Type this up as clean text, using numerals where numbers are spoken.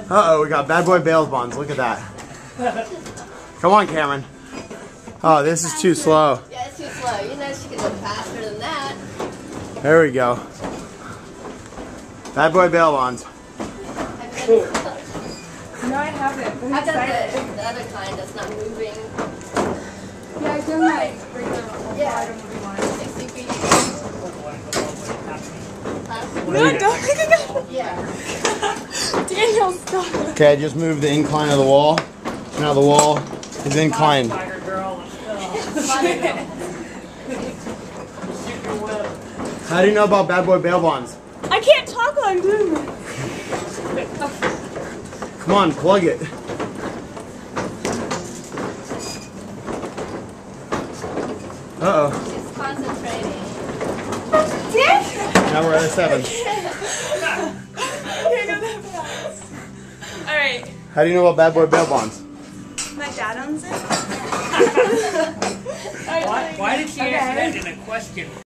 Uh-oh, we got bad boy bail bonds. Look at that. Come on, Cameron. Oh, this is too slow. Yeah, it's too slow. You know she can go faster than that. There we go. Bad boy bail bonds. No, I haven't. I've done the other kind that's not moving. Yeah, I've done like regular Yeah. 60 feet. No, don't pick it up. Yeah. Daniel, stop. Okay, I just moved the incline of the wall. Now the wall is inclined. How do you know about bad boy bail bonds? I can't talk while I'm doing this. Come on, plug it. Uh-oh. She's concentrating. Now we're at a 7. Alright. How do you know about bad boy bail bonds? My dad owns it. Why did she answer that in a question?